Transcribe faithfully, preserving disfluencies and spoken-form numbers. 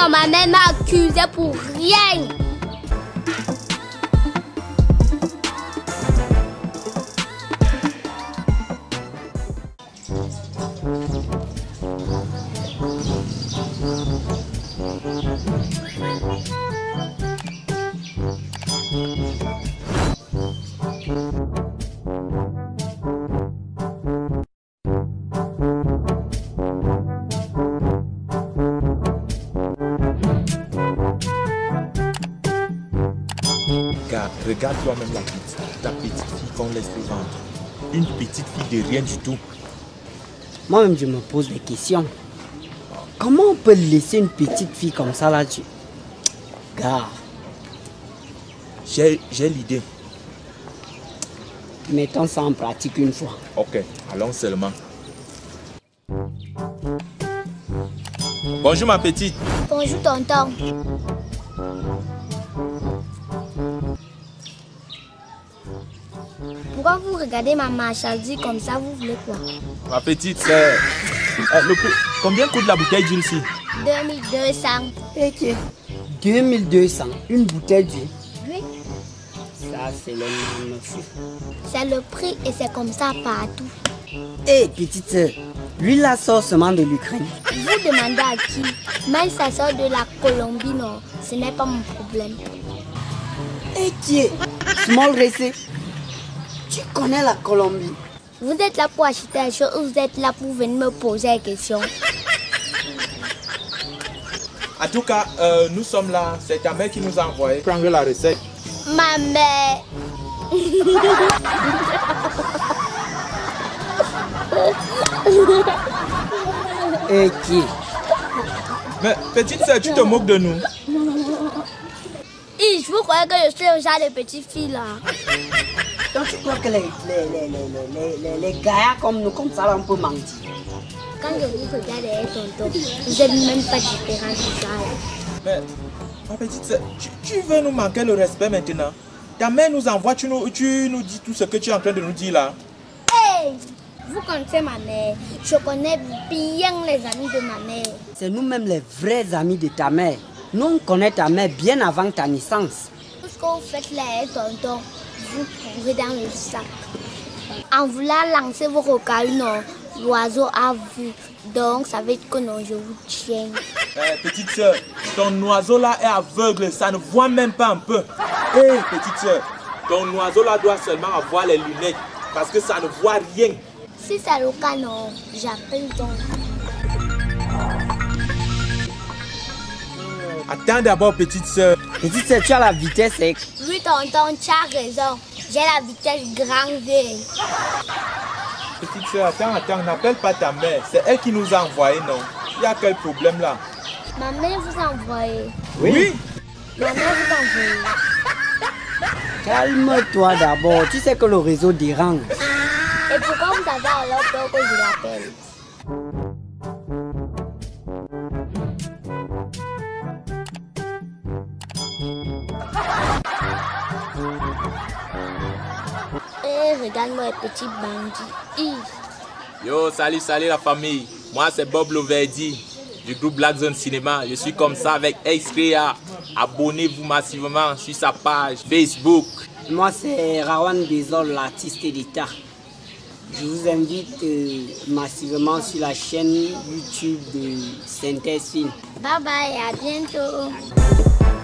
Non, ma mère m'a accusé pour rien. Regarde toi-même la petite, ta petite fille qu'on laisse te vendre. Une petite fille de rien du tout. Moi-même, je me pose des questions. Comment on peut laisser une petite fille comme ça là-dessus? Gars. J'ai l'idée. Mettons ça en pratique une fois. Ok, allons seulement. Bonjour ma petite. Bonjour tonton. Pourquoi vous regardez ma marchandise comme ça, vous voulez quoi? Ma petite, c'est... Euh, combien coûte la bouteille d'huile ici? deux mille deux cents. Ok. deux mille deux cents, une bouteille d'huile. Oui. Ça, c'est le nom. C'est le prix et c'est comme ça partout. Hé, hey, petite soeur, l'huile là sort seulement de l'Ukraine. Vous demandez à qui? Même ça sort de la Colombie, non. Ce n'est pas mon problème. Hé, hey, qui est Small Racé? Tu connais la Colombie? Vous êtes là pour acheter des choses ou vous êtes là pour venir me poser des questions? En tout cas, euh, nous sommes là. C'est ta mère qui nous a envoyé prendre la recette. Ma mère. Et qui? Mais petite soeur, tu te moques de nous? Je vous croyais que je suis le genre de petite fille là. Donc tu crois que les, les, les, les, les, les gars comme nous, comme ça, là, on peut mentir? Quand je vous regarde, tonton, vous n'êtes même pas différent du ça. Mais, ma petite soeur, tu, tu veux nous manquer le respect maintenant? Ta mère nous envoie, tu nous, tu nous dis tout ce que tu es en train de nous dire là. Hey! Vous connaissez ma mère. Je connais bien les amis de ma mère. C'est nous-mêmes les vrais amis de ta mère. Nous, on connaît ta mère bien avant ta naissance. Tout ce que vous faites là, tonton, vous courez dans le sac. En voulant lancer vos regards, non, l'oiseau a vu. Donc, ça veut dire que non, je vous tiens. Eh, petite soeur, ton oiseau là est aveugle, ça ne voit même pas un peu. Eh, hey, petite soeur, ton oiseau là doit seulement avoir les lunettes parce que ça ne voit rien. Si c'est le cas, non, j'appelle donc. Attends d'abord, petite soeur. Petite soeur, tu as la vitesse sec. Oui, tonton, tu as raison. J'ai la vitesse grand V. Petite soeur, attends, attends, n'appelle pas ta mère. C'est elle qui nous a envoyé, non? Il y a quel problème là? Ma mère vous a envoyé. Oui. oui. Ma mère vous a envoyé. Calme-toi d'abord. Tu sais que le réseau dérange. Et pourquoi vous avez alors peur que je l'appelle? Eh, regarde-moi, petit bandit. Yo, salut, salut la famille. Moi, c'est Bob Loverdi du groupe Black Zone Cinéma. Je suis comme ça avec X-Rea. Abonnez-vous massivement sur sa page Facebook. Moi, c'est Rawan Bezol, l'artiste d'État. Je vous invite euh, massivement sur la chaîne YouTube de Synthèse Film. Bye bye, à bientôt.